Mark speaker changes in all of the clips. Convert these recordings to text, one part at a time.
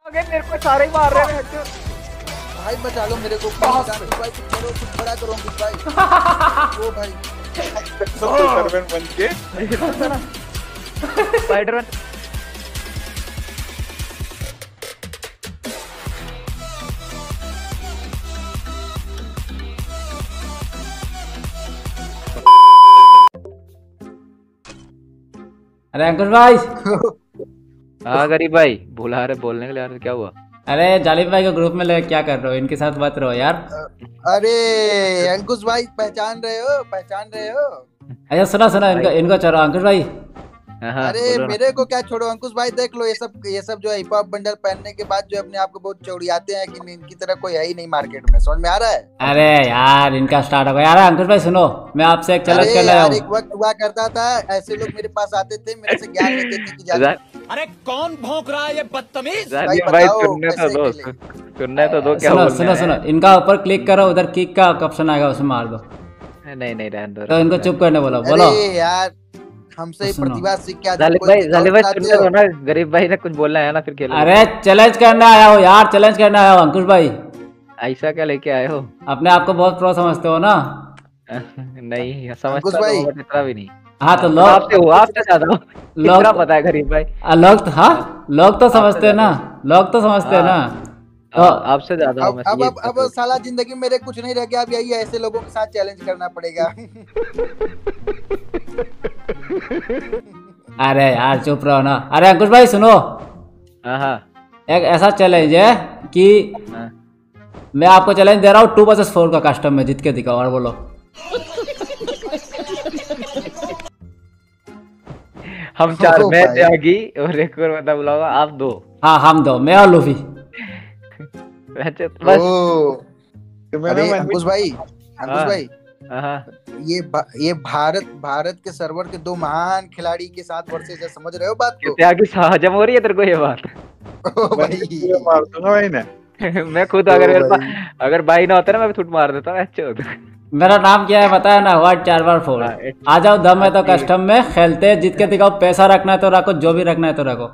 Speaker 1: मेरे को सारे ही मार रहे हैं।
Speaker 2: भाई बचा लो मेरे को। भाई कुछ करो, कुछ बड़ा करो अंकुश भाई। ओ भाई
Speaker 3: सुपरमैन बन के
Speaker 1: स्पाइडरमैन।
Speaker 4: अरे अंकुश भाई।
Speaker 1: हाँ गरीब भाई बुला रहे बोलने के लिए यार, क्या हुआ?
Speaker 4: अरे जालिम भाई को ग्रुप में ले क्या कर रहे हो? इनके साथ मत रहो यार।
Speaker 2: अरे अंकुश भाई पहचान रहे हो? पहचान रहे हो?
Speaker 4: अच्छा सुना सुना, इनको चलो अंकुश भाई।
Speaker 2: अरे मेरे को क्या छोड़ो अंकुश भाई, देख लो ये सब जो है हिप हॉप बंडल पहनने के बाद जो अपने आप को बहुत चौड़ियाते हैं कि इनकी तरह कोई है ही नहीं मार्केट में। समझ में आ रहा है?
Speaker 4: अरे यार इनका स्टार्ट हो गया यार। अंकुश भाई सुनो, मैं आपसे एक चैलेंज करना
Speaker 2: यार एक वक्त हुआ करता था ऐसे लोग मेरे पास आते थे, मेरे से ज्ञान लेते थे कि जान।
Speaker 5: अरे कौन भौंक रहा है ये बदतमीज?
Speaker 1: भाई सुनने तो दो क्या
Speaker 4: सुनो सुनो सुनो, इनका ऊपर क्लिक करो, उधर किक का ऑप्शन आएगा, उसमें मार दो।
Speaker 1: नहीं नहीं रहने दो।
Speaker 4: तो इनको चुप करने बोलो। बोलो
Speaker 2: यार हमसे प्रतिभा सीख के
Speaker 1: जालिम भाई सुनने दो ना, गरीब भाई ने कुछ बोलना है ना, फिर खेलो।
Speaker 4: अरे चैलेंज करने आया हो यार, चैलेंज करने आया हो अंकुश भाई।
Speaker 1: ऐसा क्या लेके आए हो?
Speaker 4: अपने आप को बहुत प्रो समझते हो ना?
Speaker 1: नहीं समझता तो इतना भी नहीं।
Speaker 4: हाँ तो लोग
Speaker 1: आपसे ज्यादा लोग पता है गरीब भाई।
Speaker 4: लोग तो हाँ, लोग तो समझते हैं ना, लोग तो समझते हैं ना।
Speaker 1: तो आपसे ज्यादा
Speaker 2: अब साला जिंदगी मेरे कुछ नहीं रह गया, अब यही ऐसे लोगों के साथ चैलेंज करना पड़ेगा।
Speaker 4: अरे यार चुप रहो ना। अरे अंकुश भाई सुनो, एक ऐसा चैलेंज है कि मैं आपको चैलेंज दे रहा हूँ 2 vs 4 का कस्टम में, जीत के दिखाओ। और बोलो
Speaker 1: हम 4 मैं त्यागी और एक और मतलब बुलाऊंगा, आप 2।
Speaker 4: हाँ हम 2, मैं और लूफी।
Speaker 1: बस
Speaker 2: अंकुश भाई ये भारत के सर्वर के 2 महान खिलाड़ी के साथ वर्सेस है, समझ रहे हो बात को?
Speaker 1: त्यागी हजम हो रही है तेरे को ये बात?
Speaker 3: मार दूंगा भाई ने।
Speaker 1: मैं खुद अगर भाई ना होता ना, मैं थूट मार देता। अच्छा
Speaker 4: मेरा नाम क्या है बताया ना, व्हाइट 4x4। आ जाओ, दम है तो कस्टम में खेलते, जीत के दिखाओ। पैसा रखना है तो रखो, जो भी रखना है तो रखो।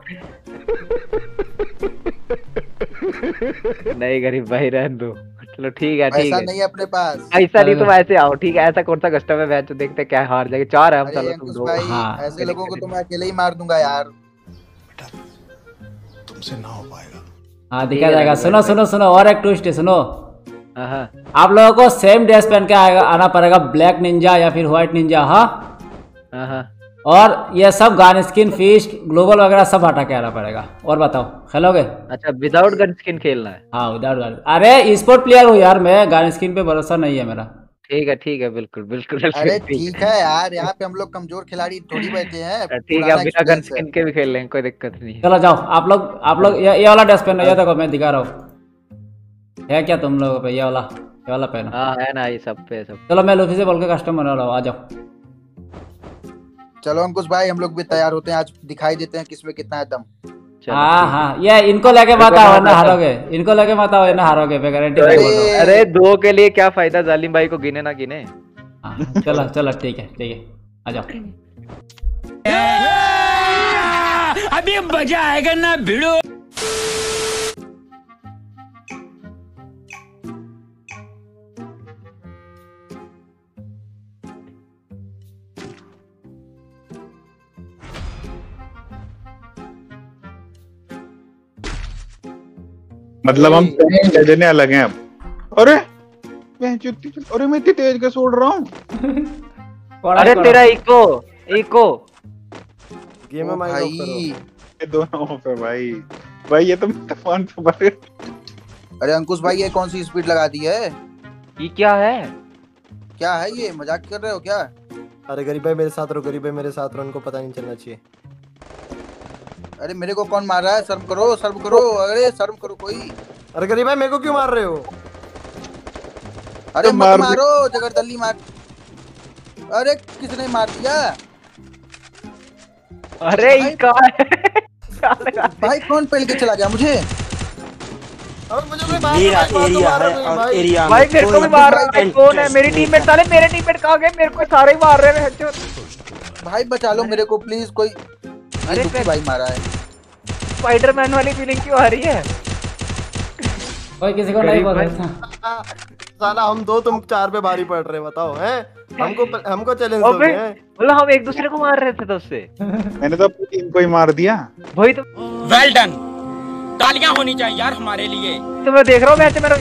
Speaker 1: नहीं गरीब भाई रहने दो। चलो ठीक है, ठीक है।
Speaker 2: नहीं अपने पास
Speaker 1: ऐसा नहीं, तुम ऐसे आओ ठीक है। ऐसा कौन सा कस्टम है मैच, देखते क्या हार जाएगी। 4 है हम, चलो तुम 2।
Speaker 2: ऐसे लोगों को तो मैं अकेले ही मार दूंगा यार।
Speaker 5: तुमसे ना हो पाएगा।
Speaker 4: हाँ दिखा जाएगा। सुनो सुनो सुनो, और एक ट्विस्ट है, सुनो। आप लोगों को सेम ड्रेस पहन के आना पड़ेगा, ब्लैक निंजा या फिर व्हाइट निंजा। हाँ और ये सब गन स्किन, फीस्ट, ग्लोबल वगैरह सब हटा के आना पड़ेगा। और बताओ खेलोगे? अच्छा
Speaker 1: विदाउट गन स्किन खेलना है?
Speaker 4: हाँ विदाउट गन। अरे स्पोर्ट प्लेयर हूँ यार मैं, गन स्किन पे भरोसा नहीं है मेरा।
Speaker 1: ठीक है बिल्कुल बिल्कुल।
Speaker 2: अरे ठीक है यार, यहाँ पे हम लोग कमजोर खिलाड़ी थोड़ी बैठे हैं।
Speaker 1: ठीक है, बिना गन स्किन के भी खेल लेंगे, कोई दिक्कत नहीं।
Speaker 4: चलो जाओ आप लोग ये वाला ड्रेस पहनो। ये देखो मैं दिखा रहा हूँ, है क्या तुम लोगों पे? ये वाला पहनो। हाँ
Speaker 1: है ना, ये सब पे सब।
Speaker 4: चलो मैं लूफी से बोल के कस्टम बना रहा हूँ, आ जाओ।
Speaker 2: चलो अंकुश भाई हम लोग भी तैयार होते हैं, आज दिखाई देते हैं किसमें कितना है दम।
Speaker 4: हाँ ये इनको लेके मत आओ ना हारोगे, इनको लेके मत आओ ना हारोगे, मैं गारंटी बोल रहा हूं।
Speaker 1: अरे 2 के लिए क्या फायदा, जालिम भाई को गिने ना गिने।
Speaker 4: चलो चलो ठीक है आ जाओ।
Speaker 5: अभी मजा आएगा ना भिड़ो।
Speaker 3: मतलब हम लेने अलग हैं अब। अरे मैं इतनी तेज कैसे उड़ रहा हूँ?
Speaker 1: अरे तेरा इको
Speaker 2: गेम में भाई
Speaker 3: ये दोनों पे भाई ये तो तूफान पे भरे।
Speaker 2: अरे अंकुश भाई ये कौन सी स्पीड लगा दी है?
Speaker 1: ये क्या है
Speaker 2: ये? मजाक कर रहे हो क्या?
Speaker 6: अरे गरीब भाई मेरे साथ रहो, गरीब भाई मेरे साथ रहो, उनको पता नहीं चलना चाहिए।
Speaker 2: अरे मेरे को कौन मार रहा है? शर्म करो। अरे शर्म करो कोई।
Speaker 6: अरे गरीब भाई मेरे को क्यों मार रहे हो?
Speaker 2: अरे मत मारो, जगरदल्ली मार। अरे किसने मार दिया?
Speaker 1: अरे
Speaker 2: भाई कौन पहल के चला गया मुझे?
Speaker 6: मेरा एरिया है और एरिया
Speaker 1: भाई मेरे को भी मार रहा है। कौन है? मेरी टीममेट साले, मेरे टीममेट कहाँ गए? मेरे को सारे ही मार रहे हैं।
Speaker 2: भाई बचा लो मेरे को प्लीज कोई। अरे भाई मारा है।
Speaker 1: स्पाइडरमैन वाली फीलिंग क्यों आ रही है?
Speaker 4: कोई किसी को नहीं बोल रहा था।
Speaker 6: साला हम 2 तुम 4 पे भारी पड़ रहे, बताओ हैं? हमको चैलेंज
Speaker 1: अबे
Speaker 6: दोगे हैं?
Speaker 1: मतलब हम एक दूसरे को मार रहे थे तो उससे।
Speaker 3: मैंने तो अपनी टीम को ही मार दिया।
Speaker 1: वही तो
Speaker 5: वेल डन, तालियां होनी चाहिए यार हमारे लिए।
Speaker 1: मैं देख रहा हूँ मैच मेरा।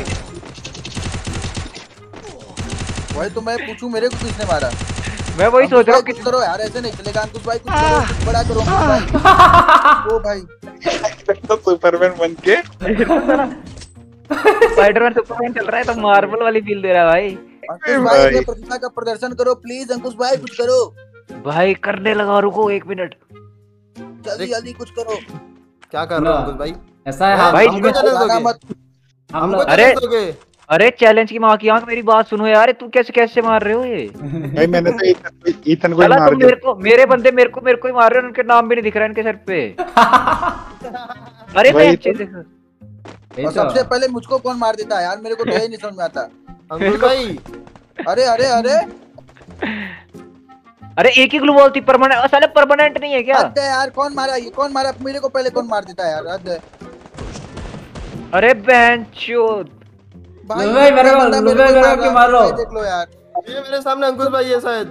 Speaker 2: वही तो मैं पूछूं, मेरे को किसने मारा?
Speaker 1: मैं वही सोच रहा हूँ
Speaker 2: कुछ करो यार, ऐसे नहीं चलेगा। अंकुश भाई कुछ करो, कुछ बड़ा करो अंकुश भाई। ओ भाई
Speaker 3: तो सुपरमैन बन के
Speaker 1: स्पाइडरमैन सुपरमैन चल रहा है तो मार्वल वाली फील दे रहा है भाई।
Speaker 2: अंकुश भाई अपने प्रतिभा का प्रदर्शन करो प्लीज। अंकुश भाई कुछ करो
Speaker 1: भाई करने लगा, रुको 1 मिनट।
Speaker 2: जल्दी जल्दी कुछ करो।
Speaker 6: क्या कर रहे हो अंकुश भाई?
Speaker 4: ऐसा है
Speaker 1: भाई,
Speaker 6: हमको चैलेंज
Speaker 2: भागा
Speaker 6: दोगे?
Speaker 2: मत।
Speaker 6: हमको
Speaker 1: अरे
Speaker 6: चैलेंज दोगे?
Speaker 1: अरे चैलेंज की माँ की आंख, मेरी बात सुनो यार। तू कैसे कैसे मार रहे हो ये?
Speaker 3: भाई मैंने तो ईथन को ही
Speaker 1: साला
Speaker 3: मार
Speaker 1: तुम
Speaker 3: दिया।
Speaker 1: मेरे बंदे मेरे को ही मार रहे हो। उनके नाम भी नहीं दिख रहा इनके सर पे। अरे
Speaker 3: वही
Speaker 1: मैं
Speaker 3: तो।
Speaker 1: देखो
Speaker 4: यही
Speaker 2: और
Speaker 4: तो।
Speaker 2: सबसे पहले मुझको कौन मार देता है यार? मेरे को तो यही नहीं समझ में आता।
Speaker 6: अंकुश भाई
Speaker 2: अरे अरे अरे
Speaker 1: अरे एक ही ग्लू बॉल थी परमानेंट। साले परमानेंट नहीं है क्या?
Speaker 2: हद है यार। कौन मारा? ये कौन मारा? मेरे को पहले कौन मार देता है यार? हद है
Speaker 1: अरे बहनचोद।
Speaker 2: भाई।
Speaker 4: लुबे मेरे को-
Speaker 2: बंदा
Speaker 4: लुबे
Speaker 2: को
Speaker 4: मेरे
Speaker 2: मार
Speaker 4: को
Speaker 2: रहा है।
Speaker 4: मार लो।
Speaker 2: भाई देख लो यार।
Speaker 6: ये मेरे सामने अंकुश भाई है शायद।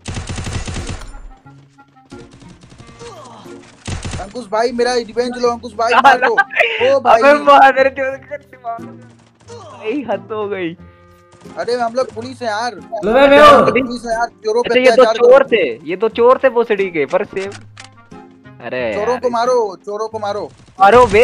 Speaker 2: अंकुश भाई मेरा रिवेंज लो। अंकुश भाई मार दो। ओ भाई
Speaker 1: अबे मार मेरे चोद के दिमाग में। भाई हद हो गई।
Speaker 2: अरे हम लोग पुलिस है यार।
Speaker 4: लुबे मैं हूँ।
Speaker 2: पुलिस है यार। चोरों पे
Speaker 1: अच्छा ये दो
Speaker 2: अत्याचार
Speaker 1: चोर
Speaker 2: करो।
Speaker 1: थे, ये दो चोर थे भोसड़ी के पर सेव। अरे
Speaker 2: चोरों
Speaker 1: यार,
Speaker 2: को मारो, चोरों को मारो।
Speaker 1: मारो बे।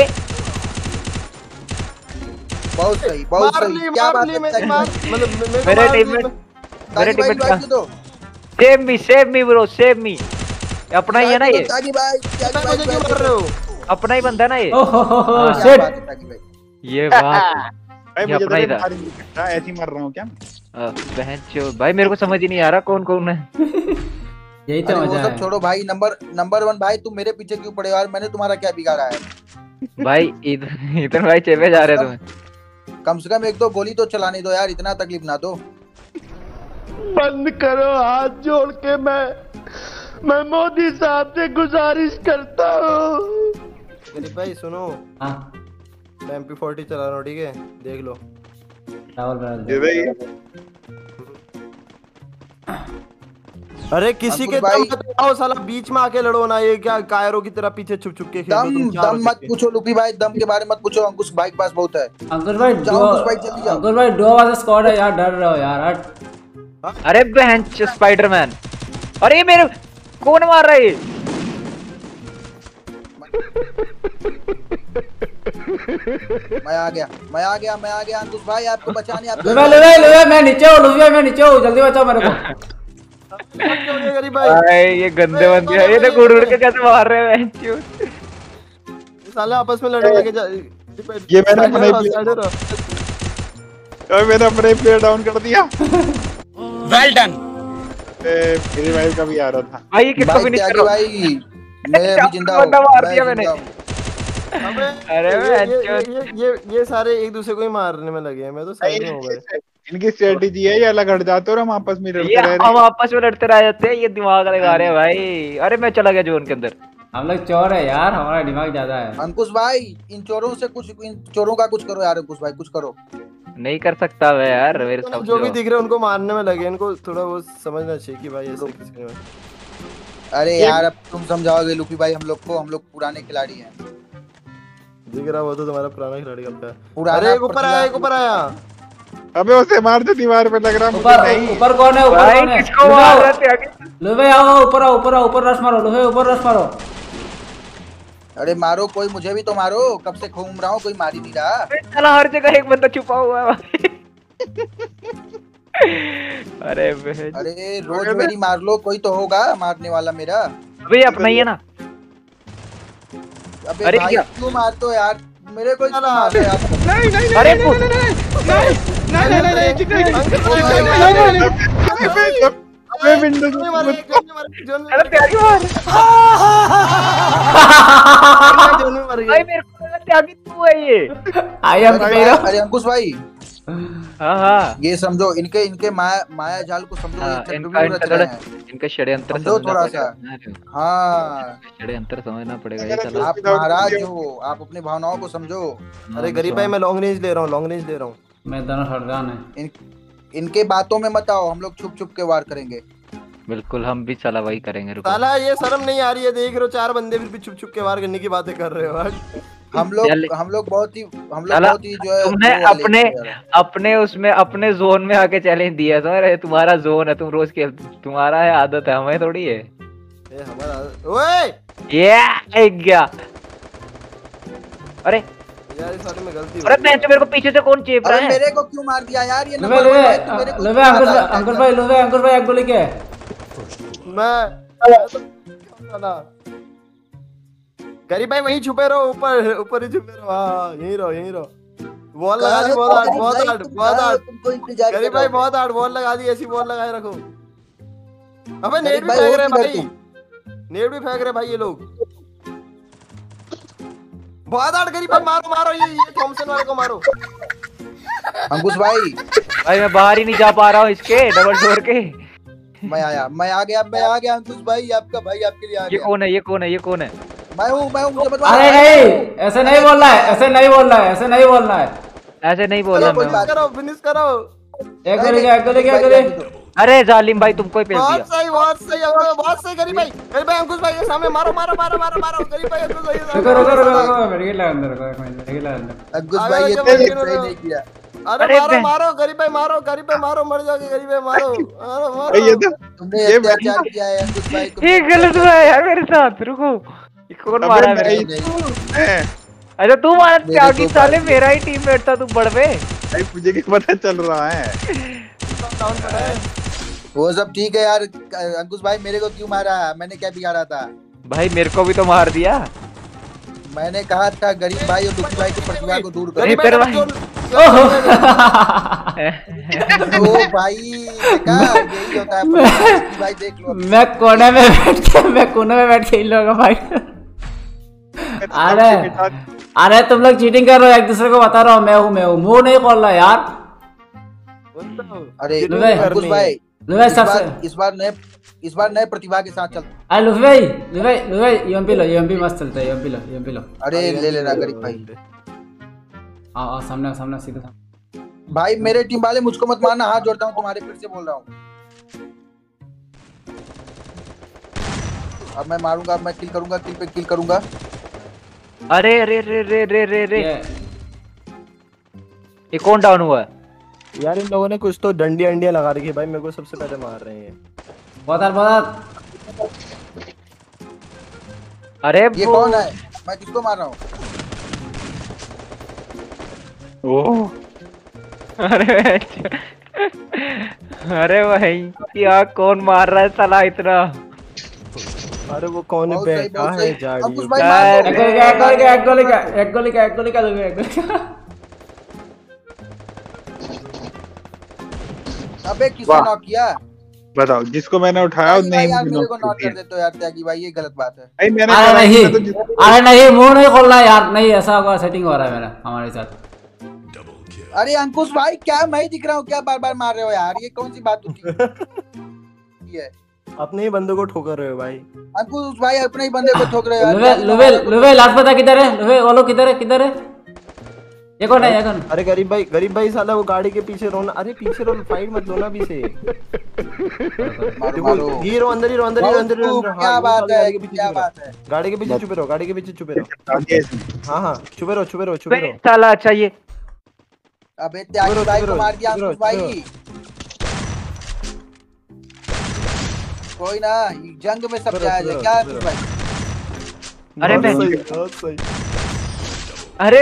Speaker 2: बहुत सही, बहुत
Speaker 6: मार
Speaker 2: सही।
Speaker 6: ली
Speaker 2: क्या
Speaker 6: मार
Speaker 2: बात
Speaker 6: ली
Speaker 2: है?
Speaker 6: मेरी बात, मतलब मेरे को
Speaker 1: मेरे
Speaker 6: मार ली।
Speaker 1: टीममेट मेरे
Speaker 2: ताकि भाई
Speaker 1: टीममेट
Speaker 2: रिवाइव दो।
Speaker 1: Save me bro, save me. अपना ही है ना ये?
Speaker 2: ताकि भाई,
Speaker 6: पता
Speaker 2: ताकि
Speaker 6: मुझे
Speaker 2: भाई
Speaker 6: क्यों मार रहे हो?
Speaker 1: अपना ही बंदा है ना ये?
Speaker 4: ओहो
Speaker 2: क्या
Speaker 4: शिट।
Speaker 2: बात है ताकि भाई?
Speaker 1: ये बात
Speaker 3: भाई
Speaker 1: ये
Speaker 3: मुझे
Speaker 1: अपना ही
Speaker 3: तो
Speaker 1: था।
Speaker 3: मार ही नहीं सकता, ऐसे ही मर रहा हूँ क्या?
Speaker 1: बहनचोद भाई मेरे को समझ ही नहीं आ रहा कौन कौन है।
Speaker 4: यही तो
Speaker 2: अरे वो
Speaker 4: मजा
Speaker 2: सब
Speaker 4: है।
Speaker 2: छोड़ो भाई। नंबर 1 भाई, तुम मेरे पीछे क्यों पड़े हो यार? मैंने तुम्हारा क्या बिगाड़ा है?
Speaker 1: भाई इधर भाई चेपे जा रहे तुम्हें।
Speaker 2: कम से कम 1-2 गोली तो चलाने दो यार। इतना तकलीफ ना दो।
Speaker 7: बंद करो हाथ जोड़ के। मैं मोदी साहब से गुजारिश करता हूँ।
Speaker 6: गरीब भाई सुनो,
Speaker 4: हाँ
Speaker 6: मैं MP40 चला रहा हूँ, ठीक है? देख लो।
Speaker 4: रावल बना
Speaker 3: ये
Speaker 4: दे।
Speaker 3: भाई
Speaker 6: अरे किसी के
Speaker 2: अंकुश
Speaker 6: दम
Speaker 2: भाई-
Speaker 6: पे आओ साला, बीच में आके लड़ो ना। ये क्या कायरों की तरह पीछे छुप छुप के खेलो
Speaker 2: दम
Speaker 6: तुम? चार
Speaker 2: दम
Speaker 6: हो
Speaker 2: मत
Speaker 6: सकते।
Speaker 2: पूछो लुपी भाई। दम के बारे मत पूछो। अंकुश भाई के पास बहुत है।
Speaker 4: अंकुश भाई
Speaker 2: जाओ
Speaker 4: दो।
Speaker 2: अंकुश भाई, जल्दी जाओ।
Speaker 4: अंकुश भाई 2 वर्सेस स्क्वाड है यार, डर रहे हो यार। हट।
Speaker 1: अरे बहनचोद स्पाइडरमैन। अरे ये मेरे कौन मार रहा है ये?
Speaker 2: मैं आ गया अंकुश भाई। आपको बचाने आपको
Speaker 4: लुबे लुबे लुबे मैं नीचे हूँ, लुबे मैं नीचे हूँ, जल्दी बचाओ मेरे को।
Speaker 6: क्या हो गया गरीब भाई?
Speaker 1: भाई ये गंदे बंदे हैं। ये तो गुड़ गुड़ के कैसे मार रहे हैं बहनचोद।
Speaker 6: साले आपस में लड़ने लगे।
Speaker 3: ये मैंने अपना अपना ही प्लेयर डाउन कर दिया।
Speaker 5: Well done.
Speaker 3: मेरे भाई का भी आ रहा था।
Speaker 1: भाई ये किसको
Speaker 2: भाई
Speaker 1: फिनिश
Speaker 2: त्यागी
Speaker 1: करो?
Speaker 2: भाई। मैं अभी जिंदा हूँ।
Speaker 1: बंदा मार
Speaker 2: मैं
Speaker 1: दिया
Speaker 2: जिंदा
Speaker 1: मैंने।
Speaker 2: हूँ।
Speaker 1: अरे
Speaker 6: ये सारे एक दूसरे को ही मारने में लगे हैं। मैं तो साइड में हो गए।
Speaker 3: इनकी स्ट्रेटेजी है ये अलग हट जाते और हम आपस में लड़ते
Speaker 1: ये
Speaker 3: रह रहे
Speaker 1: हम आपस में लड़ते रह जाते हैं। ये दिमाग लगा रहे हैं भाई। अरे मैं चला गया जोन के अंदर।
Speaker 4: हम लोग चोर है यार, हमारा दिमाग ज्यादा है।
Speaker 2: अंकुश भाई इन चोरों का कुछ करो यार। अंकुश भाई कुछ करो।
Speaker 1: नहीं कर सकता मैं यार, मेरे
Speaker 6: तो
Speaker 1: सब
Speaker 6: जो भी दिख रहे हैं उनको मारने में लगे। इनको थोड़ा वो समझना चाहिए कि भाई ऐसे किसी ने।
Speaker 2: अरे यार अब तुम समझाओगे लुपी भाई हम लोग को? हम लोग पुराने खिलाड़ी हैं।
Speaker 6: दिख रहा वो तो तुम्हारा पुराना खिलाड़ी का है।
Speaker 2: पुराना
Speaker 6: अरे एक ऊपर आया, एक ऊपर आया।
Speaker 3: अबे उसे मार दे, दीवार पे लग रहा मुझे
Speaker 4: ऊपर
Speaker 3: नहीं।
Speaker 4: ऊपर कौन है? ऊपर
Speaker 1: भाई
Speaker 4: कौन है?
Speaker 1: किसको मार रहे थे आगे?
Speaker 4: लुबे आओ, ऊपर आओ, ऊपर आओ, ऊपर रश मारो। लुबे ऊपर रश मारो।
Speaker 2: अरे मारो कोई, मुझे भी तो मारो। कब से घूम रहा हूँ, कोई मार ही नहीं रहा।
Speaker 1: साला हर जगह एक बंदा छुपा हुआ है भाई। अरे बहन।
Speaker 2: अरे रोज मेरी मार लो, कोई तो होगा मारने वाला मेरा।
Speaker 1: अबे ये अपना ही है ना?
Speaker 2: अबे
Speaker 1: अरे
Speaker 2: भाई
Speaker 1: क्या?
Speaker 2: क्यों मारते हो यार? मेरे को ही मार रहे यार।
Speaker 1: अरे
Speaker 3: अबे विंडो
Speaker 6: जोन में मार, जोन में
Speaker 1: अरे त्यागी मार।
Speaker 6: जोन में मर
Speaker 1: भाई
Speaker 6: गया।
Speaker 1: मेरे को लगा त्यागी तू है ये।
Speaker 4: आई एम
Speaker 2: अरे अंकुश भाई
Speaker 1: हाँ
Speaker 2: ये समझो इनके माया जाल को समझो, ये चक्रव्यूह रच रहे हैं।
Speaker 1: इनका षड्यंत्र
Speaker 2: समझो थोड़ा सा। हाँ
Speaker 1: षड्यंत्र समझना पड़ेगा ये चला।
Speaker 2: आप महाराज हो, आप अपनी भावनाओं को समझो।
Speaker 6: अरे गरीब भाई मैं लॉन्ग रेंज ले रहा हूँ, लॉन्ग रेंज ले रहा हूँ।
Speaker 4: मैं दोनों शॉटगन है।
Speaker 2: इनके बातों में मत आओ, हम लोग छुप छुप के वार करेंगे।
Speaker 1: बिल्कुल हम भी चला वही करेंगे। रुको
Speaker 6: साला ये शर्म नहीं आ रही है, देख रहे हो 4 बंदे फिर भी छुप छुप के वार करने की बातें कर रहे हो।
Speaker 2: हम लोग बहुत ही जो है
Speaker 1: तुमने अपने उसमें अपने जोन में आके चैलेंज दिया था। अरे तुम्हारा जोन है, तुम रोज खेल, तुम्हारा है आदत है, हमें थोड़ी है।
Speaker 6: ये हमारा ओए
Speaker 1: ये गया। अरे
Speaker 6: यार इस बारे में गलती हो
Speaker 1: अरे मैं तो मेरे को पीछे से कौन चेप रहा
Speaker 2: अरे
Speaker 1: है?
Speaker 2: मेरे को क्यों मार दिया यार? ये
Speaker 4: लुबे अंकुर भाई एक गोली के
Speaker 6: मैं गरीब भाई वहीं छुपे रहो, ऊपर ही छुपे रहो। हाँ यहीं रहो। बॉल लगा दी, बहुत हार्ड। गरीब भाई बहुत हार्ड बॉल लगा दी, ऐसी बॉल लगाए रखो। अबे नेट भी फेंक रहे भाई, नेट भी फेंक रहे भाई ये लोग। बहुत हार्ड गरीब भाई, मारो ये थॉमसन वाले को मारो।
Speaker 2: अंकुश भाई
Speaker 1: मैं बाहर ही नहीं जा पा रहा हूँ इसके डबल डोर के।
Speaker 2: मैं आ गया अंकुश भाई, आपका भाई आपके लिए आ गया।
Speaker 1: ये कौन है?
Speaker 2: मैं हूँ मुझे बता।
Speaker 4: अरे नहीं, ऐसे नहीं बोलना है।
Speaker 1: ऐसे नहीं बोलना मैं।
Speaker 6: फिनिश करो।
Speaker 4: एक गोली के।
Speaker 1: अरे जालिम भाई तुमको ही पेल दिया।
Speaker 6: बहुत सही गरीब भाई अंकुश भाई के सामने मारो गरीब भाई अंकुश भाई।
Speaker 4: रुको मेरे के अंदर
Speaker 2: अंकुश भाई ये सही नहीं किया।
Speaker 6: अरे मारो गरीब भाई मारो मर जाओगे गरीब भाई, मारो
Speaker 2: तुमने अत्याचार किया है अंकुश भाई।
Speaker 1: ये गलत हुआ है यार मेरे साथ। रुको ये कौन मारा है मेरे को? अच्छा तू मारा त्यागी साले, मेरा ही टीममेट था। तू बढ़ पे
Speaker 3: मुझे क्या पता चल रहा है?
Speaker 2: वो सब ठीक है यार। अंकुश भाई मेरे को क्यों मारा? मैंने क्या बिगाड़ा था?
Speaker 1: भाई मेरे को भी तो मार दिया।
Speaker 2: मैंने कहा था गरीब भाई और दुखी भाई की प्रतिभा को दूर करो।
Speaker 1: तेरे भाई
Speaker 2: ओ भाई यही होता है भाई, देख लो।
Speaker 4: मैं कोने में बैठ के इन लोगों भाई। अरे तुम लोग चीटिंग कर रहे हो, एक दूसरे को बता रहा हूँ मैं हूँ। मुंह नहीं खोल रहा यार।
Speaker 2: अरे अंकुश भाई इस बार नए प्रतिभा के साथ चल।
Speaker 4: अरे लुबे भाई यूएमपी मस्त चलता है। यूएमपी लो।
Speaker 2: अरे ले लेना गरीब भाई।
Speaker 4: हाँ सामने सीधा
Speaker 2: भाई मेरे टीम वाले मुझको मत मारना, हाथ जोड़ता हूँ तुम्हारे, फिर से बोल रहा हूँ। अब मैं मारूंगा, अब मैं किल करूंगा, किल पे किल करूंगा।
Speaker 1: अरे ये कौन डाउन हुआ है
Speaker 6: यार? इन लोगों ने कुछ तो डंडियां लगा रखी है भाई, मेरे को सबसे पहले मार रहे हैं।
Speaker 4: बहुत
Speaker 1: अरे
Speaker 2: ये कौन है? मैं किसको मार रहा हूँ?
Speaker 1: अरे भाई क्या कौन मार रहा है साला इतना?
Speaker 6: अरे वो कौन है? बैठा है
Speaker 4: एक गोली का।
Speaker 2: अबे किसने नॉक किया?
Speaker 3: बताओ। जिसको मैंने उठाया नहीं
Speaker 2: यार मेरे को नॉक कर देते हो यार त्यागी भाई, ये गलत बात है।
Speaker 4: अरे नहीं मुंह नहीं खोलना यार। नहीं ऐसा होगा, सेटिंग हो रहा है मेरा हमारे साथ।
Speaker 2: अरे अंकुश भाई क्या मैं ही दिख रहा हूँ? क्या बार बार मार रहे हो यार? ये कौन सी बात होती है?
Speaker 6: अपने ही बंदे को ठोकर रहे हो भाई।
Speaker 2: अंकुश भाई अपने ही बंदे को ठोक रहे हो।
Speaker 4: लुबे लास्ट पता किधर है? लुबे वो लोग किधर है? ये कौन है?
Speaker 6: अरे गरीब भाई साला वो गाड़ी के पीछे रोना। अरे पीछे रो, फाइट मत लो ना अभी से। हीरो अंदर ही रो।
Speaker 2: क्या बात है?
Speaker 6: गाड़ी के पीछे छुपे रहो। हाँ छुपे रहो।
Speaker 1: साला अच्छा ये
Speaker 2: अबे त्यागी भाई को मार दिया अंकुश भाई। कोई ना, जंग में सब जायज है क्या अंकुश भाई?
Speaker 1: अरे मैं
Speaker 6: सही।
Speaker 1: अरे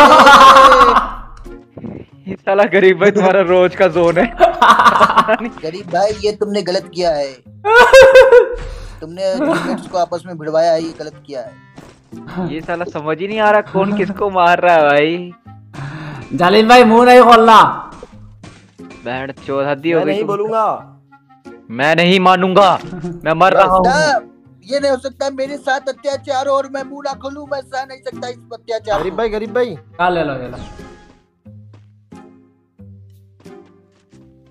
Speaker 1: ये साला गरीब भाई तुम्हारा रोज का जोन है।
Speaker 2: गरीब भाई ये तुमने गलत किया है। तुमने टीममेट्स को आपस में भिड़वाया है, ये गलत किया है।
Speaker 1: ये साला समझ ही नहीं आ रहा कौन किसको मार रहा है भाई।
Speaker 4: जालिम भाई मुंह नहीं खोलना।
Speaker 1: बैंड चोद हद्दी हो गई।
Speaker 6: नहीं बोलूंगा,
Speaker 1: मैं नहीं मानूंगा, मैं मर रहा हूँ।
Speaker 2: ये नहीं हो सकता मेरे साथ अत्याचार और मैं मुंह ना खोलूं। मैं सह नहीं सकता इस अत्याचार।
Speaker 6: गरीब भाई
Speaker 4: ले लो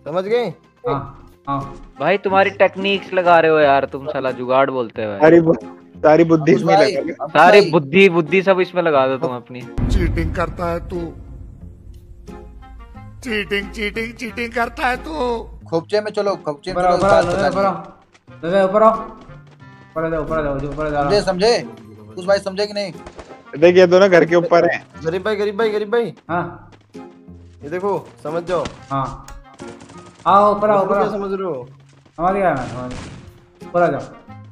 Speaker 6: समझ गए?
Speaker 4: हाँ हाँ
Speaker 1: भाई तुम्हारी टेक्निक्स लगा रहे हो यार, तुम साला जुगाड़ बोलते हो
Speaker 3: सारी बुद्धि इसमें
Speaker 2: भाई,
Speaker 3: लगा।
Speaker 1: सारी बुद्धि सब इसमें लगा दो तुम अपनी।
Speaker 7: चीटिंग करता है तू, चीटिंग करता है तू।
Speaker 2: खोपचे में चलो, खोपचे में
Speaker 4: ऊपर
Speaker 2: चलो,
Speaker 4: ऊपर
Speaker 2: बात
Speaker 4: ऊपर
Speaker 2: बतानी
Speaker 4: ऊपर
Speaker 2: है।
Speaker 4: ऊपर ऊपर जा
Speaker 2: समझे कुछ भाई, समझे कि नहीं?
Speaker 3: देखिए दोनों घर के ऊपर हैं।
Speaker 6: गरीब भाई
Speaker 4: हाँ
Speaker 6: ये देखो, समझ जाओ।
Speaker 4: हाँ आओ ऊपर आओ,
Speaker 6: क्या समझ रहे हो?
Speaker 4: समझ गया मैं, ऊपर आ जाओ।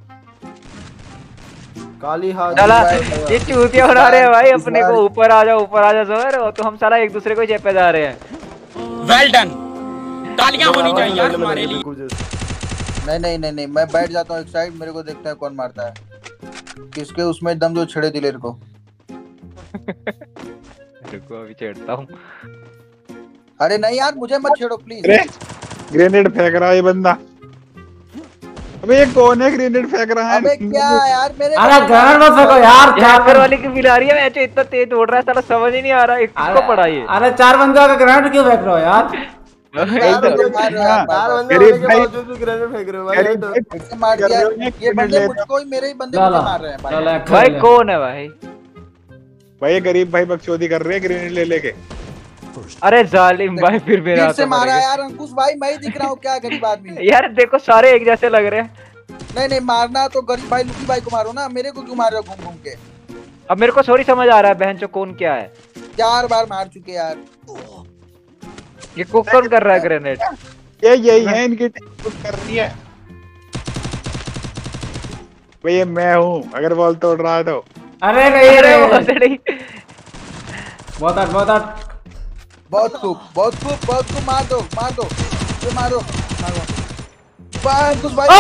Speaker 6: काली हाथ
Speaker 1: साला ये चूतिया बना रहे हैं भाई अपने को, ऊपर आ जाओ समझ रहे हो? तो हम साला एक दूसरे को चेपे जा रहे हैं।
Speaker 5: वेल डन, तालियां होनी चाहिए यार हमारे लिए।
Speaker 2: नहीं, मैं बैठ जाता हूँ एक साइड, मेरे को देखता है कौन मारता है, किसके उसमें दम जो छेड़े दिलेर को।
Speaker 1: रुको अभी छेड़ता हूँ।
Speaker 2: अरे नहीं यार, मुझे मत छेड़ो प्लीज।
Speaker 3: अरे ग्रेनेड फेंक रहा है ये बंदा। अबे ये कौन है ग्रेनेड फेंक रहा है?
Speaker 2: अबे क्या यार, मेरे
Speaker 4: अरे ग्रेनेड मत फेंको यार,
Speaker 1: हैकर वाली की बिला रही है, मैच इतना तेज उड़ रहा है साला, समझ ही नहीं आ रहा है किसको पड़ा ये।
Speaker 4: अरे 4 बंदों का ग्रेनेड क्यों फेंक रहे हो यार?
Speaker 6: फेंक रहे हो भाई।
Speaker 2: मार दिया ये बंदे मुझको ही, मेरे ही बंदे मुझे मार रहे हैं भाई।
Speaker 1: भाई कौन है भाई?
Speaker 3: भाई ये गरीब भाई बकचोदी कर रहे हैं ग्रेनेड ले लेके।
Speaker 1: अरे जालिम भाई, फिर मेरा
Speaker 2: फिर से मारा यार अंकुश भाई, मैं ही दिख रहा हूँ क्या गरीब आदमी?
Speaker 1: यार देखो सारे एक जैसे लग रहे हैं।
Speaker 2: नहीं मारना तो गरीब भाई लुकी भाई को मारो ना, मेरे को क्यों मार रहे हो घूम घूम के?
Speaker 1: अब मेरे को सॉरी समझ आ रहा है बहन चो कौन क्या है।
Speaker 2: 4 बार मार चुके यार।
Speaker 1: ये कुक कौन कर रहा है ग्रेनेड?
Speaker 3: ये यही है इनकी टीम कर रही है भाई। ये मैं हूँ अगर बॉल तोड़ रहा है तो।
Speaker 4: अरे नहीं रे,
Speaker 2: बहुत खूब मार दो ये मारो अंकुश भाई।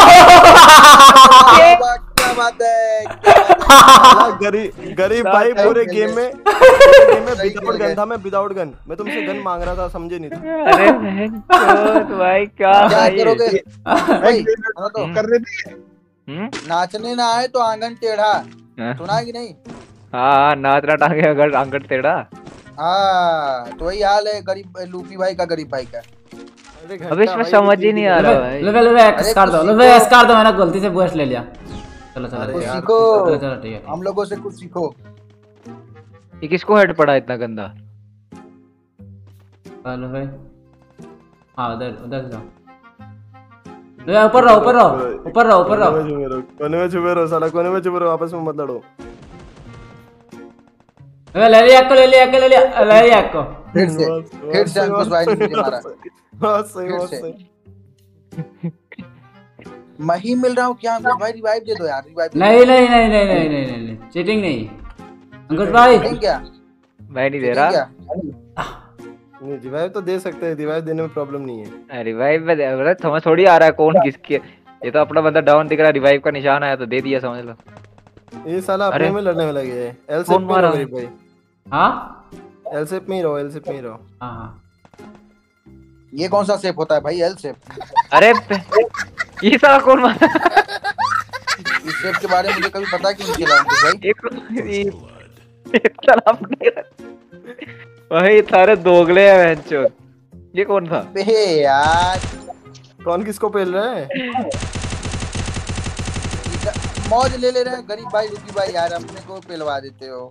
Speaker 2: क्या बात है
Speaker 6: गरीब भाई पूरे गेम में विदाउट गन था, मैं विदाउट गन, मैं तुमसे गन मांग रहा था, समझे नहीं था।
Speaker 1: अरे बहन चोद भाई क्या
Speaker 2: करोगे भाई?
Speaker 3: कर रहे थे
Speaker 2: नाचने ना आए तो आंगन टेढ़ा, सुना कि नहीं?
Speaker 1: हाँ नाचना टांगे अगर आंगन टेढ़ा।
Speaker 2: हाँ तो वही हाल है गरीब लूपी भाई का, गरीब भाई का।
Speaker 1: अब इसमें समझ ही नहीं आ रहा भाई।
Speaker 4: ले एक्स कर दो, मैंने गलती से बूस्ट ले लिया। चलो
Speaker 2: सीखो,
Speaker 4: चलो ठीक है।
Speaker 2: हम लोगों से कुछ सीखो।
Speaker 1: ये किसको हेड पड़ा इतना गंदा?
Speaker 4: हेलो भाई, हाँ उधर जाओ। ऊपर रहो
Speaker 6: कोने में छुपे रहो साला, कोने में छुपे रहो, आपस में मत लड़ो।
Speaker 4: ले लिया को
Speaker 2: फिर से अंकुश भाई ने मुझे मारा।
Speaker 6: बहुत सही।
Speaker 2: मैं ही मिल रहा हूँ क्या अंकुश भाई? रिवाइव दे दो यार, रिवाइव।
Speaker 4: नहीं चीटिंग नहीं अंकुश भाई।
Speaker 2: क्या
Speaker 1: मैं नहीं दे रहा।
Speaker 6: नहीं रिवाइव तो दे सकते हैं, रिवाइव देने में प्रॉब्लम नहीं है।
Speaker 1: रिवाइव में समझ थोड़ी आ रहा है कौन किसकी। ये तो अपना बंदा डाउन दिख रहा है, रिवाइव का निशान आया तो दे दिया, समझ लो।
Speaker 6: ये साला अपने में लड़ने में लगे है। एल शेप में रहो गरीब भाई।
Speaker 4: हाँ
Speaker 6: एल शेप में ही रहो।
Speaker 4: हाँ
Speaker 2: ये कौन सा शेप होता है भाई? L shape?
Speaker 1: अरे ये साला कौन मारा?
Speaker 2: इस शेप के बारे में मुझे कभी पता क्यों नहीं चला अंकुश भाई?
Speaker 1: भाई सारे दोगले हैं बहनचोद। ये कौन था?
Speaker 2: बे यार
Speaker 6: कौन किसको पेल रहा है?
Speaker 2: मौज ले रहे हैं गरीब भाई लुकी भाई यार, अपने को पेलवा देते हो।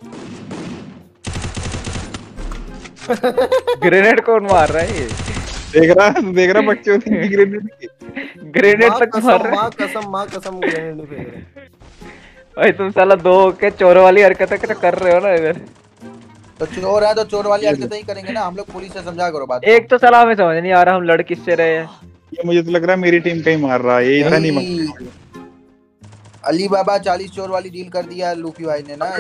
Speaker 1: ग्रेनेड कौन मार रहा है? ये
Speaker 3: देख रहा बकचोदी की ग्रेनेड
Speaker 1: तक मार रहा है।
Speaker 6: माँ कसम ग्रेनेड नहीं फेंक रहे
Speaker 1: भाई। तुम साला दो के चोरों वाली हरकतें कर रहे हो ना इधर।
Speaker 2: तो चोर है तो चोर वाली हरकतें ही करेंगे ना हम लोग। पुलिस से समझा करो बात।
Speaker 1: एक तो साला हमें समझ नहीं आ रहा हम लड़ किससे रहे हैं।
Speaker 3: ये मुझे तो लग रहा है मेरी टीम का ही मार रहा है। ये इतना नहीं
Speaker 2: अली बाबा 40 चोर वाली डील कर दिया लूपी भाई ने ना।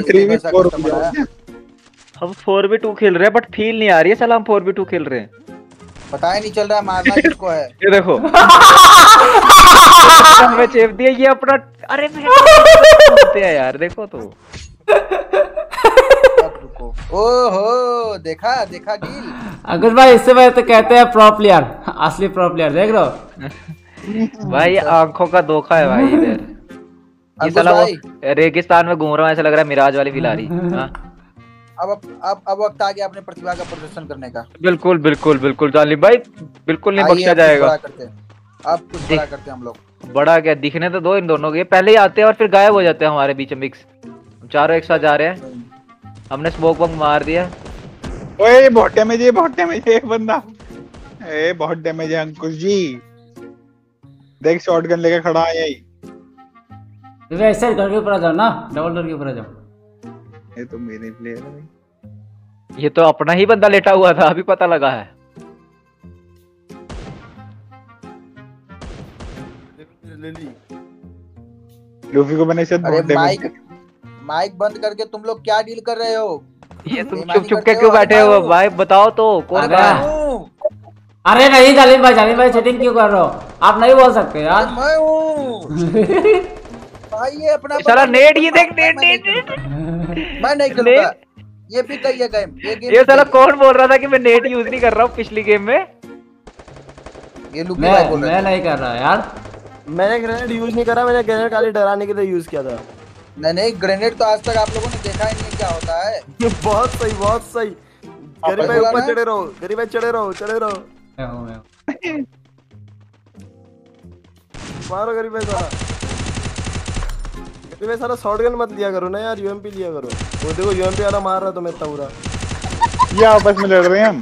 Speaker 1: हम 4v2 खेल रहे हैं बट फील नहीं आ रही है साला हम 4v2 खेल रहे हैं।
Speaker 2: पता ही नहीं चल रहा मारना किसको है।
Speaker 1: ये देखो हमें चेप दिया ये अपना। अरे होते हैं यार, देखो तो।
Speaker 2: ओहो देखा डील।
Speaker 4: अंकुश भाई इससे पहले तो कहते हैं प्रो प्लेयर, असली प्रो प्लेयर देख रहे हो
Speaker 1: भाई। आंखों का धोखा है भाई इधर। ये साला वो रेगिस्तान में घूम रहा है, ऐसा लग रहा है मिराज वाली बिलारी।
Speaker 2: अब वक्त आ गया अपने प्रतिभा का प्रदर्शन करने का।
Speaker 1: बिल्कुल बिल्कुल बिल्कुल जालिम भाई, बिल्कुल नहीं बख्शा जाएगा।
Speaker 2: अब कुछ बड़ा करते हैं हम लोग।
Speaker 1: बड़ा क्या, दिखने तो दो इन दोनों के, पहले ही आते हैं और फिर गायब हो जाते हैं हमारे बीच में मिक्स। चारों एक साथ जा रहे हैं, हमने स्मोक बम मार दिया।
Speaker 3: ओए बहुत डैमेज है, बहुत डैमेज है एक बंदा, ए बहुत डैमेज है अंकुश जी। देख शॉटगन लेके खड़ा है यही।
Speaker 4: ऐसे घर के ऊपर आ जाओ ना, डबल डोर के ऊपर आ जाओ।
Speaker 3: ये तो मेरे प्लेयर है भाई।
Speaker 1: ये तो अपना ही बंदा लेटा हुआ था, अभी पता लगा है।
Speaker 3: लूफी को मैंने शायद
Speaker 2: अरे
Speaker 3: बहुत डैमेज।
Speaker 2: माइक बंद करके तुम लोग क्या डील कर रहे हो?
Speaker 1: ये तुम चुप चुप के क्यों बैठे हो भाई, बताओ तो कौन कहा है?
Speaker 4: अरे नहीं जालिम भाई चीटिंग क्यों कर रहे हो? आप नहीं बोल सकते यार।
Speaker 2: मैं हूँ भाई, ये अपना
Speaker 1: साला नेट, ये देख नेट नेट।
Speaker 2: मैं नहीं खेलूंगा, ये भी कही है गेम,
Speaker 1: ये साला कौन बोल रहा था कि मैं नेट यूज नहीं कर रहा हूँ पिछली गेम में?
Speaker 2: ये लुकी भाई बोल रहा है।
Speaker 4: मैं नहीं कर रहा यार,
Speaker 6: मैंने ग्रेनेड यूज नहीं करा, मैंने ग्रेनेड खाली डराने के लिए यूज किया था।
Speaker 2: नहीं ग्रेनेड तो आज तक आप लोगों ने देखा ही नहीं क्या होता है।
Speaker 6: बहुत सही बहुत सही। गरीब भाई ऊपर चढ़े रहो, गरीब भाई चढ़े रहो चढ़े रहो। मारो गरीब भाई सारा, गरीब भाई सारा शॉटगन मत लिया करो ना यार, यूएमपी लिया करो। वो देखो यूएमपी वाला मार रहा तो मैं इतना बुरा।
Speaker 3: ये आपस में लड़ रहे हैं हम।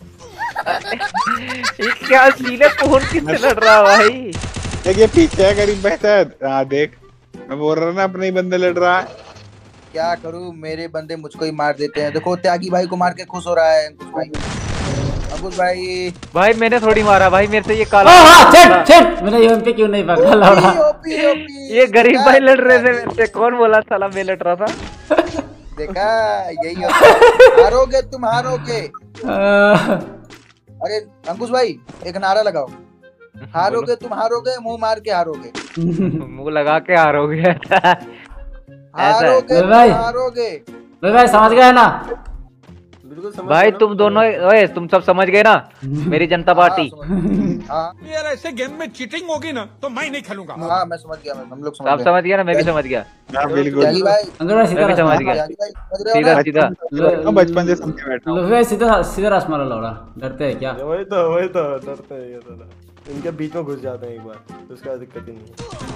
Speaker 1: ये क्या सीन है, कौन किससे लड़ रहा है भाई?
Speaker 3: देख ये पीछे है गरीब भाई शायद। हाँ देख, मैं बोल रहा ना अपने ही बंदे लड़ रहा है।
Speaker 2: क्या करूं, मेरे बंदे मुझको ही मार देते हैं। देखो त्यागी भाई को मार के खुश हो रहा है अंकुश भाई। अंकुश भाई,
Speaker 1: भाई मैंने थोड़ी मारा भाई, मेरे से ये काला।
Speaker 4: छेट मैंने यूएमपी क्यों नहीं पकड़ा लौड़ा?
Speaker 1: ये गरीब भाई लड़ रहे थे मेरे से, कौन बोला साला मैं लड़ रहा था?
Speaker 2: देखा, यही होता है। हारोगे तुम, हारोगे। अरे अंकुश भाई एक नारा लगाओ, हारोगे तुम, हारोगे, मुंह मार के हारोगे।
Speaker 1: मुंह लगा के हारोगे?
Speaker 2: हारोगे तुम, हारोगे
Speaker 4: भाई, समझ गए ना?
Speaker 6: बिल्कुल समझ
Speaker 1: भाई तुम दोनों, ओए तुम सब समझ गए ना? मेरी जनता पार्टी।
Speaker 5: यार ऐसे गेम में चीटिंग होगी ना तो मैं नहीं खेलूंगा।
Speaker 2: हाँ मैं समझ गया, हम लोग
Speaker 1: आप समझ गया ना, मैं भी समझ गया।
Speaker 3: हाँ बिल्कुल,
Speaker 2: त्यागी भाई
Speaker 1: मैं भी समझ गया, सीधा सीधा।
Speaker 3: बचपन से समझे बैठा हूँ।
Speaker 4: लुफी सीधा सीधा रास मारा लौड़ा, डरते है क्या?
Speaker 6: वही तो डरते हैं ये साला, इनके बीच में घुस जाते हैं एक बार तो उसका दिक्कत ही नहीं है।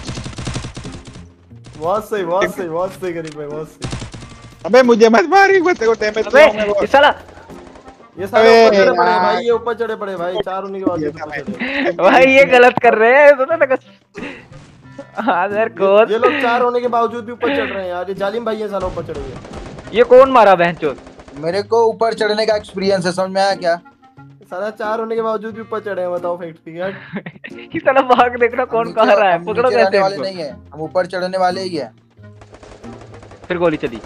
Speaker 6: बहुत सही बहुत सही बहुत सही गरीब भाई, बहुत सही।
Speaker 3: अबे मुझे मत मार, एक बच्चे को डैमेज किया मैं।
Speaker 1: ये साला,
Speaker 6: ये सारे ऊपर चढ़े पड़े भाई, ये ऊपर चढ़े पड़े भाई, चार होने के बाद
Speaker 1: भाई ये गलत कर रहे हैं, सुनो ना। हाँ सर कौन?
Speaker 6: ये लोग चार होने के बावजूद भी ऊपर चढ़ रहे हैं यार, ये जालिम भाई ये साला ऊपर चढ़े हुए।
Speaker 1: ये कौन मारा बहनचोद?
Speaker 2: मेरे को ऊपर चढ़ने का एक्सपीरियंस है, समझ में आया क्या?
Speaker 6: सारा चार होने के बावजूद भी ऊपर चढ़े हैं, बताओ फैक्ट्री यार।
Speaker 1: ये साला भाग, देखना कौन कह रहा है, पकड़ो कैसे
Speaker 2: वाले नहीं है, हम ऊपर चढ़ने वाले ही है।
Speaker 1: फिर गोली चली।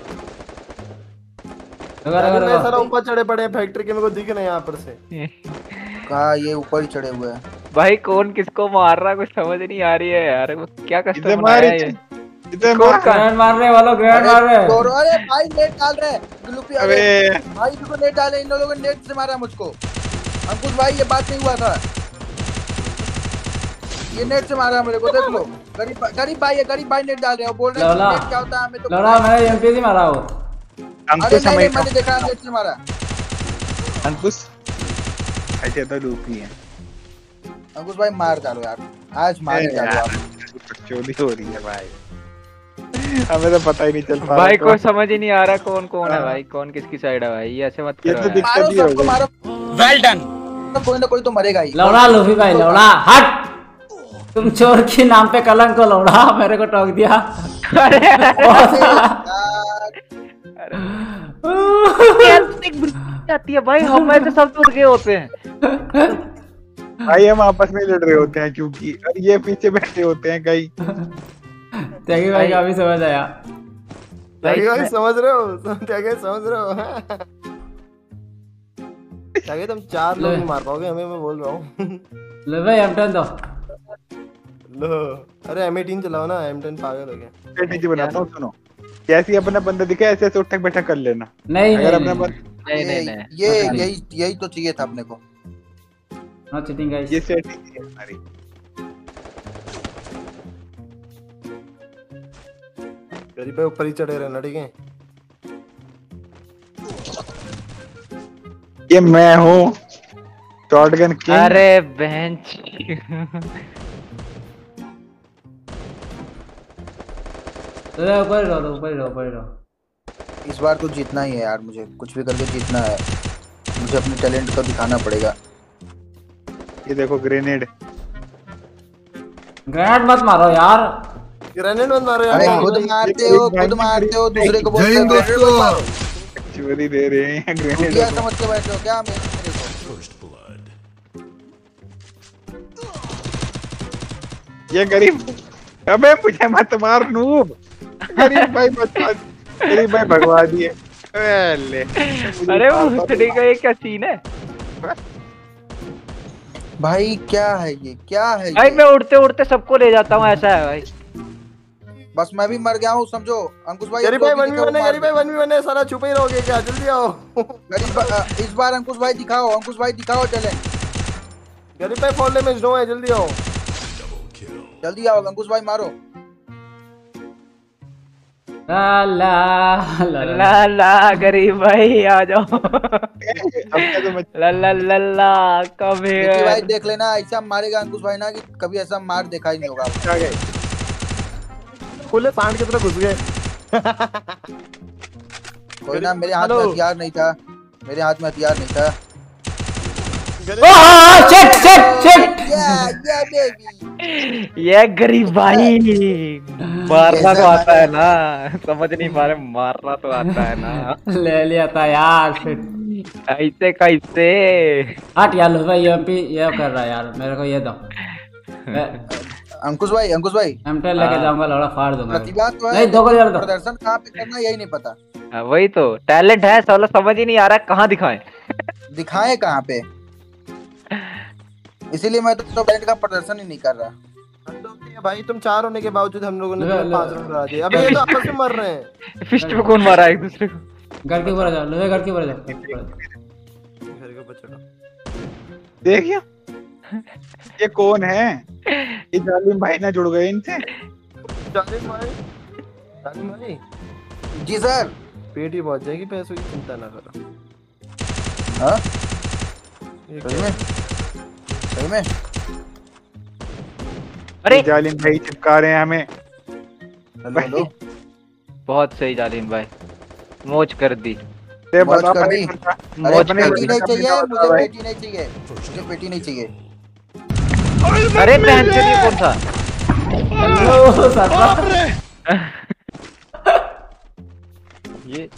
Speaker 6: मैं सारा ऊपर चढ़े पड़े हैं फैक्ट्री के, मेरे को दिख रहे हैं यहाँ पर से।
Speaker 2: कहा ये ऊपर ही चढ़े हुए हैं
Speaker 1: भाई, कौन किसको मार रहा है कुछ समझ नहीं आ रही है यार, वो क्या कस्टम बनाया है ये?
Speaker 4: ग्रैंड मारने वालों, ग्रैंड मार रहे हैं।
Speaker 2: अरे भाई नेट डाल रहे हैं ग्लूपी, अरे भाई देखो नेट डाले, इन लोगों ने नेट से मारा मुझको। अंकुश भाई ये बात नहीं हुआ था, ये नेट से मारा मेरे को, देख लो। गरीब भाई नेट डाल रहे हैं, बोल रहे हैं नेट क्या होता है हमें तो।
Speaker 4: लौड़ा मैंने एमपी से मारा वो।
Speaker 2: अरे नहीं मैंने देखा नेट से मारा।
Speaker 3: अंकुश ऐसे तो लूपी है।
Speaker 2: अंकुश भाई मार डालो यार, आज मार डालो आप।
Speaker 3: चोरी हो रही है भाई, हमें तो पता ही नहीं चल पा रहा
Speaker 1: भाई। कोई समझ ही नहीं आ रहा कौन कौन है भाई, कौन किसकी साइड है भाई, ये ऐसे मत
Speaker 3: ये
Speaker 1: करो
Speaker 3: तो
Speaker 1: यार।
Speaker 3: दिक्कत ही हो गई।
Speaker 2: मारो
Speaker 5: वेल डन।
Speaker 2: कोई ना कोई तो मरेगा ही।
Speaker 4: लौड़ा लूफी भाई, लौड़ा हट, तुम चोर के नाम पे कलंक को, लौड़ा मेरे को टोक दिया।
Speaker 1: आती है भाई, हम ऐसे सब टूट गए होते हैं
Speaker 3: भाई, हम आपस में लड़ रहे होते हैं क्योंकि ये पीछे बैठे होते हैं कहीं।
Speaker 4: त्यागी भाई का भी समझ आया।
Speaker 6: त्यागी भाई समझ रहे हो, त्यागी समझ रहे हो। त्यागी तुम चार लोग नहीं मार पाओगे हमें, मैं बोल रहा हूँ।
Speaker 4: ले भाई M10 दो।
Speaker 6: लो अरे M18 चलाओ ना, M10 पागल हो गया।
Speaker 3: स्ट्रेटेजी बनाता हूँ, सुनो। जैसे ही अपना बंदा दिखे ऐसे ऐसे उठक बैठक कर लेना।
Speaker 4: नहीं
Speaker 3: अगर अपना
Speaker 1: नहीं
Speaker 2: ये यही तो चाहिए था अपने को।
Speaker 4: No cheating guys.
Speaker 3: ये स्ट्रेटेजी है हमारी।
Speaker 6: गरीब पे ऊपर ही चढ़े रहना, ठीक है?
Speaker 3: ये मैं हूँ शॉटगन किंग।
Speaker 1: अरे बेंच।
Speaker 4: ऊपर रहो, ऊपर रहो, ऊपर रहो।
Speaker 2: इस बार तो जीतना ही है यार, मुझे कुछ भी करके जीतना है। मुझे अपने टैलेंट को दिखाना पड़ेगा।
Speaker 3: ये देखो ग्रेनेड।
Speaker 4: ग्रेनेड मत मारो यार।
Speaker 6: ग्रेनेड मत मारो
Speaker 2: अरे
Speaker 6: यार।
Speaker 2: खुद मारते हो, दूसरे को बोलते हो ग्रेनेड मत मारो।
Speaker 3: चोरी दे रहे हैं ग्रेनेड।
Speaker 2: क्या समझ के बैठे हो क्या मेरे को?
Speaker 3: ये गरीब, अबे मुझे मत मार नूब। गरीब भाई मत मार, गरीब भाई भगवा दिए।
Speaker 1: अरे वो भूतनी का ये क्या सीन है
Speaker 2: भाई? क्या है ये, क्या है
Speaker 1: भाई?
Speaker 2: ये?
Speaker 1: मैं उड़ते उड़ते सबको ले जाता हूँ, ऐसा है भाई।
Speaker 2: बस मैं भी मर गया हूँ समझो। अंकुश भाई
Speaker 6: गरीब भाई 1v1 है, गरीब भाई 1v1 है, सारा छुपे ही रहोगे क्या? जल्दी आओ।
Speaker 2: गरीब इस बार अंकुश भाई दिखाओ, अंकुश भाई दिखाओ टैलेंट।
Speaker 6: गरीब भाई फॉल डैमेज नो है, जल्दी आओ।
Speaker 2: जल्दी आओ अंकुश भाई मारो।
Speaker 4: ला ला
Speaker 1: ला ला गरीब भाई आ जाओ।
Speaker 3: अब क्या तो
Speaker 1: ला ला ला ला कम
Speaker 2: देखिए भाई
Speaker 1: है।
Speaker 2: देख लेना, ऐसा मारेगा अंकुश भाई ना कि कभी ऐसा मार देखा ही नहीं होगा।
Speaker 3: आ गए।
Speaker 6: खुले सांड की तरह घुस गए।
Speaker 2: कोई ना, मेरे हाथ में हथियार नहीं था, मेरे हाथ में हथियार नहीं था।
Speaker 4: Shit shit shit.
Speaker 2: Yeah baby.
Speaker 1: ये गरीब भाई मारना तो आता है ना, समझ नहीं पा रहे, मारना तो आता है ना।
Speaker 4: ले लिया था यार। शिट।
Speaker 1: कैसे कैसे?
Speaker 4: हट यार लो भाई, एमपी ये कर रहा है यार, मेरे को ये दो।
Speaker 2: अंकुश भाई
Speaker 4: M10 लेके जाऊंगा, लड़ा फाड़ दूंगा।
Speaker 2: प्रतिभा तो है,
Speaker 4: नहीं दो यार दो।
Speaker 2: प्रदर्शन कहाँ पे करना यही नहीं पता।
Speaker 1: वही तो टैलेंट है, साला समझ ही नहीं आ रहा है कहाँ दिखाएं।
Speaker 2: दिखाए कहाँ पे, इसीलिए मैं तो टैलेंट का प्रदर्शन ही नहीं कर रहा।
Speaker 6: भाई तुम 4 होने के बावजूज हम लोगों ने 5 रन करा दिए। अबे ये तो आपस में मर रहे हैं।
Speaker 1: फिस्ट में कौन मारा एक दूसरे को?
Speaker 4: घर के ऊपर आ जाओ, लो घर के ऊपर आ जाओ।
Speaker 6: घर के ऊपर चढ़ो।
Speaker 3: देखिए ये कौन है? ये जालिम भाई ना जुड़ गए इनसे।
Speaker 6: जालिम भाई
Speaker 2: जी सर।
Speaker 6: पेट ही पहुंच जाएगी, पैसों की चिंता ना करो।
Speaker 2: हाँ
Speaker 6: ये
Speaker 2: सही में, सही में।
Speaker 1: अरे
Speaker 3: जालिम भाई चिपका रहे हैं हमें।
Speaker 2: Hello hello.
Speaker 1: बहुत सही जालिम भाई, मौज कर दी।
Speaker 3: ते
Speaker 2: मौज
Speaker 3: बता
Speaker 2: कर दी। अरे
Speaker 1: मौज कर
Speaker 2: पेटी
Speaker 1: दी।
Speaker 2: नहीं चाहिए मुझे, पेटी नहीं चाहिए मुझे, पेटी नहीं चाहिए।
Speaker 1: अरे बहन के लिए कौन था?
Speaker 4: Hello sir.
Speaker 1: ये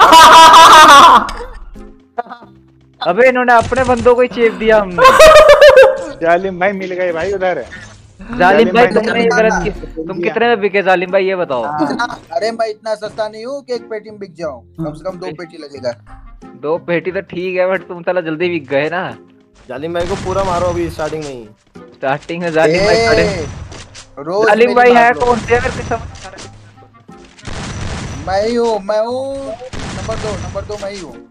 Speaker 1: अबे इन्होंने अपने बंदों को ही चेप दिया हमने।
Speaker 3: जालिम भाई मिल गए भाई उधर।
Speaker 1: जालिम भाई
Speaker 3: भाई
Speaker 1: तुमने ये गलत किया। तुम कितने में बिके जालिम भाई ये बताओ?
Speaker 2: अरे मैं इतना सस्ता नहीं हूँ कि एक पेटी में बिक जाऊँ, कम से कम 2 पेटी लगेगा।
Speaker 1: 2 पेटी तो ठीक है, बट तुम साला जल्दी बिक गए ना।
Speaker 6: जालिम भाई को पूरा मारो अभी स्टार्टिंग में ही।
Speaker 1: स्टार्टिंग में जालिम भाई खड़े।
Speaker 2: रोज
Speaker 1: जालिम भाई
Speaker 2: मेरी
Speaker 1: है
Speaker 2: बात लो।
Speaker 1: कौन से? अगर कुछ समझ नहीं आ रहा
Speaker 2: मैं ही हूँ नंबर 2 मैं ही हूँ।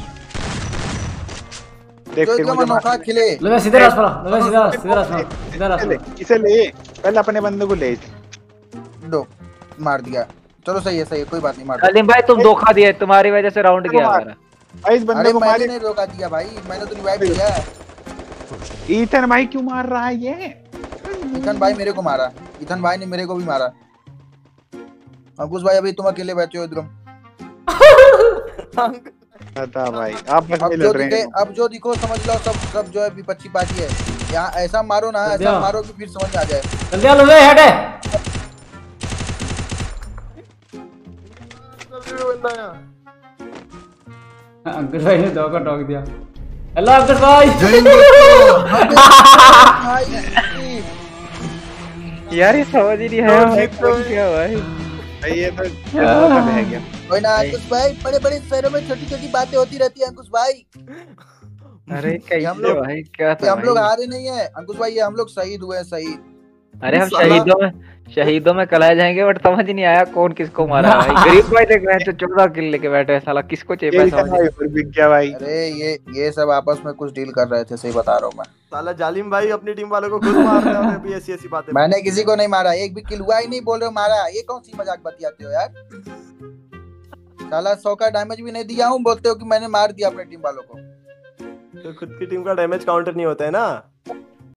Speaker 3: देख
Speaker 2: जो
Speaker 3: फिर
Speaker 2: एकदम
Speaker 3: मुझे
Speaker 2: अनोखा
Speaker 3: मार।
Speaker 2: खिले।
Speaker 4: लो सीधे रास्ता लो, लो सीधा रास्ता।
Speaker 3: इसे ले, पहले अपने बंदे को ले।
Speaker 2: दो मार दिया, चलो सही है कोई बात नहीं, मार दो।
Speaker 1: जालिम भाई तुम धोखा दिए, तुम्हारी वजह से राउंड गया हमारा।
Speaker 3: भाई इस बंदे
Speaker 2: अरे
Speaker 3: को
Speaker 2: मैंने
Speaker 3: मारे।
Speaker 2: नहीं रोका दिया भाई, मैंने तो रिवाइव किया।
Speaker 3: ईथन भाई क्यों मार रहा है ये?
Speaker 2: इथन भाई मेरे को मारा, इथन भाई ने मेरे को भी मारा। अंकुश भाई अभी तुम अकेले बैठे हो एकदम।
Speaker 3: बता भाई आप बस
Speaker 2: अब
Speaker 3: में
Speaker 2: जो
Speaker 3: लड़ रहे
Speaker 2: दिखे,
Speaker 3: हैं।
Speaker 2: अब जो दिखो समझ लो, सब जो है विपक्षी पार्टी है। यहाँ ऐसा मारो ना, ऐसा मारो कि फिर समझ में आ जाए।
Speaker 4: जल्दी आ लो हेड है। अंकुश भाई ने 2 को टोक दिया। हेलो अंकुश भाई।
Speaker 1: यार ये समझ ही नहीं है भाई, कौन क्या भाई।
Speaker 3: भाई ये तो है क्या?
Speaker 2: कोई ना अंकुश भाई, बड़े बड़े शहरों में छोटी छोटी बातें होती रहती है अंकुश भाई।
Speaker 1: अरे कैसे
Speaker 2: हम लोग-
Speaker 1: भाई, क्या
Speaker 2: ये
Speaker 1: था
Speaker 2: हम लोग
Speaker 1: भाई?
Speaker 2: हारे नहीं है अंकुश भाई, ये हम लोग शहीद हुए हैं, शहीद।
Speaker 1: अरे हम शहीदों में कलाए जाएंगे, बट समझ नहीं आया कौन किसको मारा है भाई। गरीब भाई देख रहे हैं, 14 किल लेके बैठे हैं, साला किसको चेपा
Speaker 3: ये
Speaker 1: समझ
Speaker 3: ईथन भाई ऊपर बिक गया भाई।
Speaker 2: अरे ये सब आपस में कुछ डील कर रहे थे, सही बता रहा हूँ मैं।
Speaker 6: साला जालिम भाई अपनी टीम वालों को खुद मार रहे हैं अभी ऐसी बातें।
Speaker 2: मैंने किसी को नहीं मारा, एक भी किल हुआ ही नहीं, बोल रहे हो मारा। ये कौन सी मजाक बतियाते हो यार? साला 100 का डैमेज भी नहीं दिया हूँ, बोलते हो कि मैंने मार दिया अपनी टीम वालों को।
Speaker 6: तो खुद की टीम का डैमेज काउंटर नहीं होता है ना।